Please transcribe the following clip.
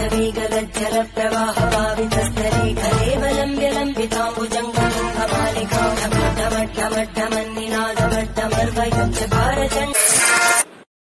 वेगलज्जल प्रवाह पावितस्थले कलेवलम्ब्य लम्बिताम्बुजङ्गमालिका ढमड्ढमड्ढमड्ढमन्निनादमड्ढमर्वयुच्च भारचण्ड